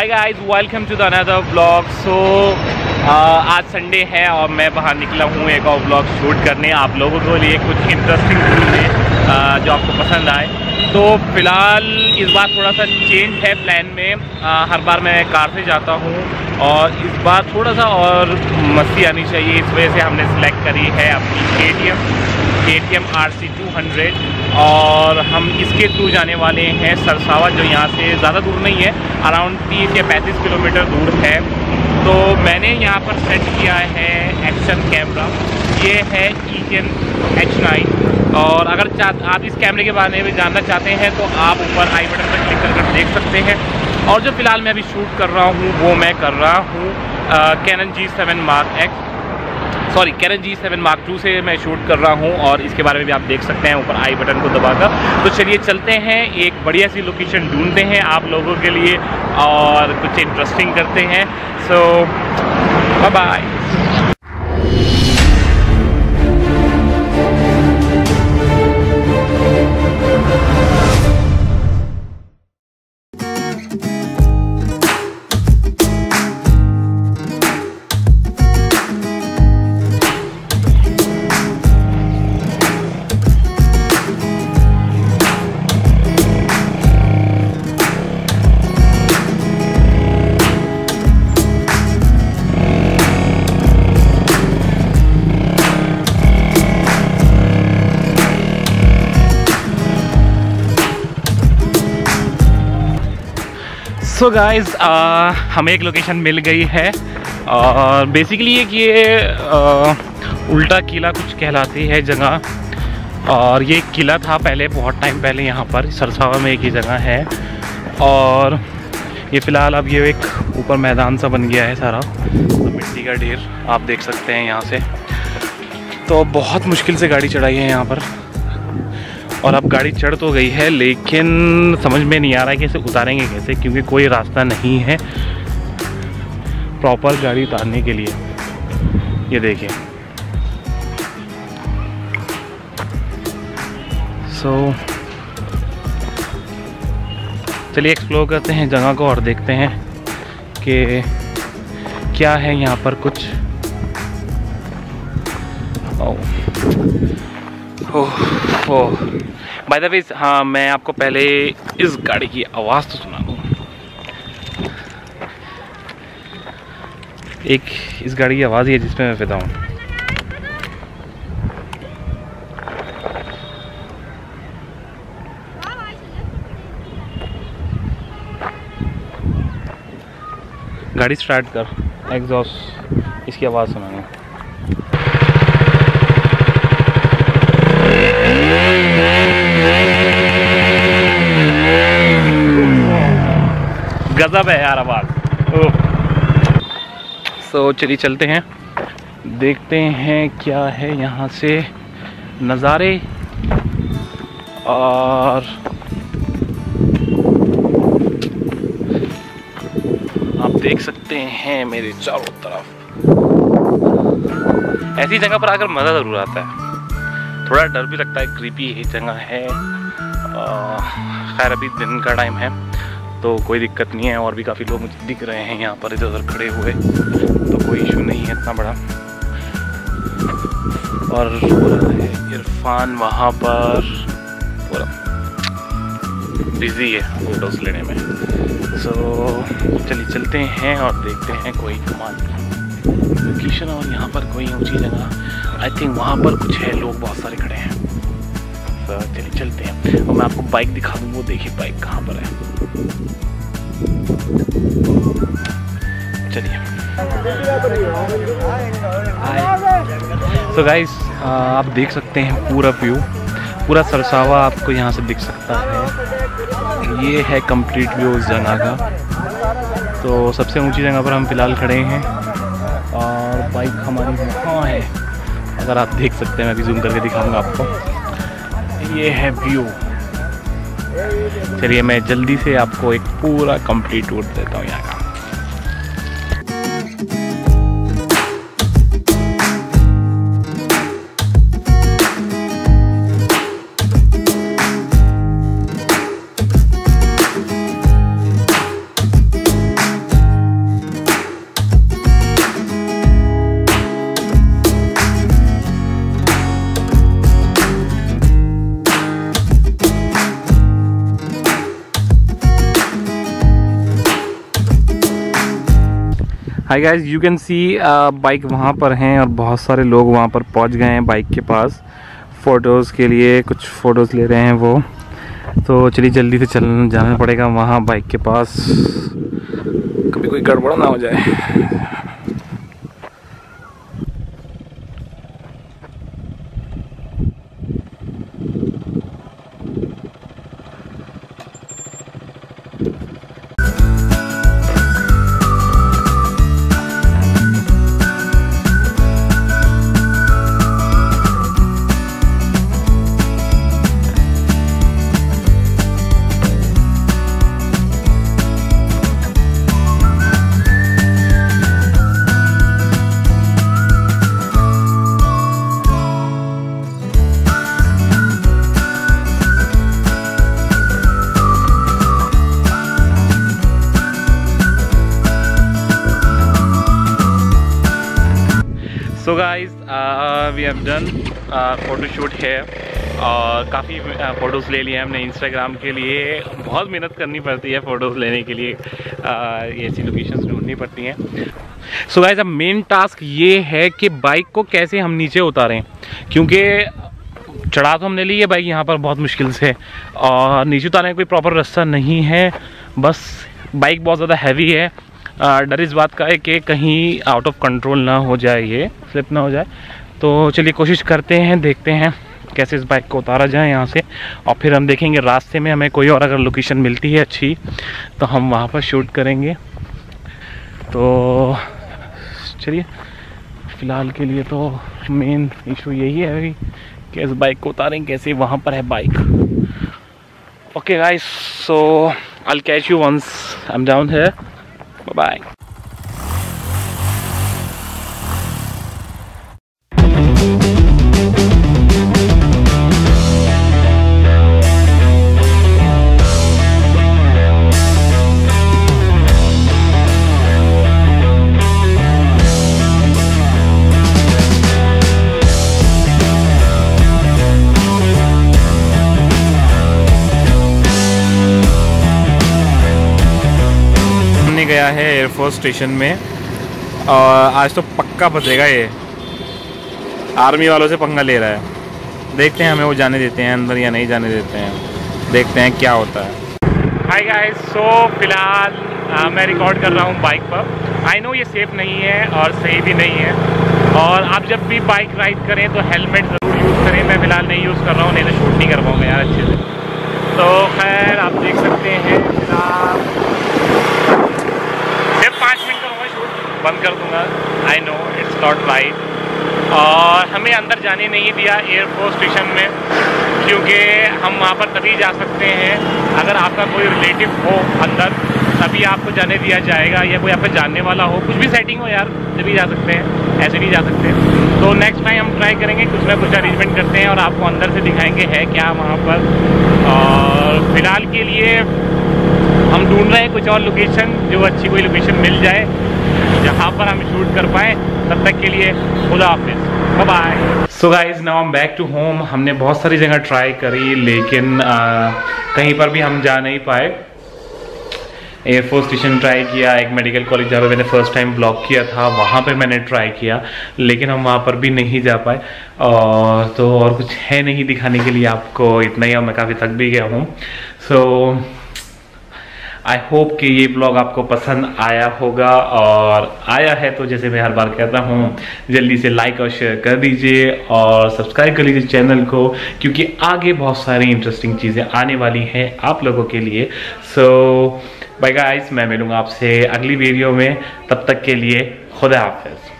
Hi guys, welcome to the another vlog. So आज Sunday है और मैं बाहर निकला हूँ एक और व्लॉग शूट करने आप लोगों के लिए कुछ इंटरेस्टिंग ढूंढने जो आपको पसंद आए। तो फिलहाल इस बार थोड़ा सा चेंज है प्लान में। हर बार मैं कार से जाता हूँ और इस बार थोड़ा सा और मस्ती आनी चाहिए, इस वजह से हमने सेलेक्ट करी है अपनी KTM RC 200 और हम इसके थ्रू जाने वाले हैं सरसावा, जो यहाँ से ज़्यादा दूर नहीं है, अराउंड 30 या 35 किलोमीटर दूर है। तो मैंने यहाँ पर सेट किया है एक्शन कैमरा, ये है Eken H9। और अगर आप इस कैमरे के बारे में जानना चाहते हैं तो आप ऊपर आई बटन पर क्लिक कर देख सकते हैं। और जो फ़िलहाल मैं अभी शूट कर रहा हूँ वो मैं कर रहा हूँ Canon G7 Mark II से मैं शूट कर रहा हूँ और इसके बारे में भी आप देख सकते हैं ऊपर आई बटन को दबाकर। तो चलिए चलते हैं, एक बढ़िया सी लोकेशन ढूंढते हैं आप लोगों के लिए और कुछ इंटरेस्टिंग करते हैं। So bye bye. So guys, हमें एक लोकेशन मिल गई है और बेसिकली ये उल्टा किला कुछ कहलाती है जगह। और ये एक किला था पहले, बहुत टाइम पहले, यहाँ पर सरसावा में एक ही जगह है। और ये फ़िलहाल अब ये एक ऊपर मैदान सा बन गया है सारा, तो मिट्टी का ढेर आप देख सकते हैं यहाँ से। तो बहुत मुश्किल से गाड़ी चढ़ाई है यहाँ पर और अब गाड़ी चढ़ तो गई है, लेकिन समझ में नहीं आ रहा है कि इसे उतारेंगे कैसे, क्योंकि कोई रास्ता नहीं है प्रॉपर गाड़ी उतारने के लिए। ये देखिए। सो चलिए एक्सप्लोर करते हैं जगह को और देखते हैं कि क्या है यहाँ पर कुछ। ओह बाय द वे, हाँ मैं आपको पहले इस गाड़ी की आवाज़ तो सुना दूँ। एक इस गाड़ी की आवाज़ ही है जिसमें मैं फिदा हूँ। गाड़ी स्टार्ट कर, एग्जॉस्ट इसकी आवाज़ सुनाऊँ। गजब है यार आवाज़। सो चलिए चलते हैं, देखते हैं क्या है यहाँ से नज़ारे। और आप देख सकते हैं मेरे चारों तरफ। ऐसी जगह पर आकर मज़ा ज़रूर आता है, थोड़ा डर भी लगता है, क्रीपी ही जगह है। खैर अभी दिन का टाइम है तो कोई दिक्कत नहीं है, और भी काफ़ी लोग मुझे दिख रहे हैं यहाँ पर इधर उधर खड़े हुए, तो कोई इशू नहीं है इतना बड़ा। और इरफान वहाँ पर पूरा बिजी है फोटोज़ लेने में। सो चलिए चलते हैं और देखते हैं कोई कमाल लोकेशन। और यहाँ पर कोई ऊंची जगह, आई थिंक वहाँ पर कुछ है, लोग बहुत सारे खड़े हैं। तो चलिए चलते हैं और मैं आपको बाइक दिखा दूँ। वो देखिए बाइक कहाँ पर है। चलिए। तो गाइस, आप देख सकते हैं पूरा व्यू, पूरा सरसावा आपको यहाँ से दिख सकता है। ये है कंप्लीट व्यू उस जगह का। तो सबसे ऊंची जगह पर हम फ़िलहाल खड़े हैं और बाइक हमारी वहाँ है, अगर आप देख सकते हैं। मैं भी जूम करके दिखाऊंगा आपको। ये है व्यू। चलिए मैं जल्दी से आपको एक पूरा कंप्लीट टूर देता हूँ यहाँ का। Hi guys, you can see bike वहाँ पर हैं और बहुत सारे लोग वहाँ पर पहुँच गए हैं बाइक के पास फ़ोटोज़ के लिए। कुछ फ़ोटोज़ ले रहे हैं वो, तो चलिए जल्दी से जाना पड़ेगा वहाँ बाइक के पास, कभी कोई गड़बड़ ना हो जाए। So guys we have done photo shoot है और काफ़ी फ़ोटोज़ ले लिए हमने इंस्टाग्राम के लिए। बहुत मेहनत करनी पड़ती है फ़ोटोज़ लेने के लिए, ऐसी लोकेशंस ढूंढनी पड़ती हैं। सो गाइज अब मेन टास्क ये है कि बाइक को कैसे हम नीचे उतारें, क्योंकि चढ़ा तो हमने ली है बाइक यहाँ पर बहुत मुश्किल से, और नीचे उतारने का कोई प्रॉपर रास्ता नहीं है। बस बाइक बहुत ज़्यादा हैवी है, डर इस बात का है कि कहीं आउट ऑफ कंट्रोल ना हो जाए, ये स्लिप ना हो जाए। तो चलिए कोशिश करते हैं, देखते हैं कैसे इस बाइक को उतारा जाए यहाँ से, और फिर हम देखेंगे रास्ते में हमें कोई और अगर लोकेशन मिलती है अच्छी तो हम वहाँ पर शूट करेंगे। तो चलिए फ़िलहाल के लिए तो मेन इशू यही है कि इस बाइक को उतारें कैसे, वहाँ पर है bike. Okay guys, so I will catch you once I am down here. Bye-bye. गया है एयरफोर्स स्टेशन में, और आज तो पक्का फंसेगा ये, आर्मी वालों से पंगा ले रहा है। देखते हैं हमें वो जाने देते हैं अंदर या नहीं जाने देते हैं, देखते हैं क्या होता है। हाय गाइस, सो फिलहाल मैं रिकॉर्ड कर रहा हूँ बाइक पर। आई नो ये सेफ़ नहीं है और सही भी नहीं है, और आप जब भी बाइक राइड करें तो हेलमेट ज़रूर यूज़ करें। मैं फ़िलहाल नहीं यूज़ कर रहा हूँ, नहीं तो शूट नहीं कर पाऊँगा यार अच्छे से। तो खैर आप देख सकते हैं फिलहाल सिर्फ 5 मिनट करूँगा, शूट बंद कर दूँगा। I know it's not right. और हमें अंदर जाने नहीं दिया एयरफोर्स स्टेशन में, क्योंकि हम वहाँ पर तभी जा सकते हैं अगर आपका कोई रिलेटिव हो अंदर, तभी आपको जाने दिया जाएगा, या कोई आपका जानने वाला हो, कुछ भी सेटिंग हो यार, तभी जा सकते हैं, ऐसे नहीं जा सकते। तो नेक्स्ट टाइम हम ट्राई करेंगे, कुछ ना कुछ अरेंजमेंट करते हैं और आपको अंदर से दिखाएंगे है क्या वहाँ पर। और फिलहाल के लिए हम ढूंढ रहे हैं कुछ और लोकेशन, जो अच्छी कोई लोकेशन मिल जाए जहाँ पर हम शूट कर पाएँ। तब तक के लिए खुदा हाफिज़, bye bye. So guys now I am back to home. हमने बहुत सारी जगह ट्राई करी, लेकिन कहीं पर भी हम जा नहीं पाए। एयरफोर्स स्टेशन ट्राई किया, एक मेडिकल कॉलेज जहाँ पे मैंने फर्स्ट टाइम ब्लॉग किया था वहाँ पे मैंने ट्राई किया, लेकिन हम वहाँ पर भी नहीं जा पाए। तो और कुछ है नहीं दिखाने के लिए आपको, इतना ही, और मैं काफ़ी थक भी गया हूँ। सो आई होप कि ये ब्लॉग आपको पसंद आया होगा, और आया है तो जैसे मैं हर बार कहता हूँ, जल्दी से लाइक और शेयर कर दीजिए और सब्सक्राइब कर लीजिए चैनल को, क्योंकि आगे बहुत सारी इंटरेस्टिंग चीज़ें आने वाली हैं आप लोगों के लिए। सो बाय गाइस, मैं मिलूँगा आपसे अगली वीडियो में, तब तक के लिए खुदा हाफिज़।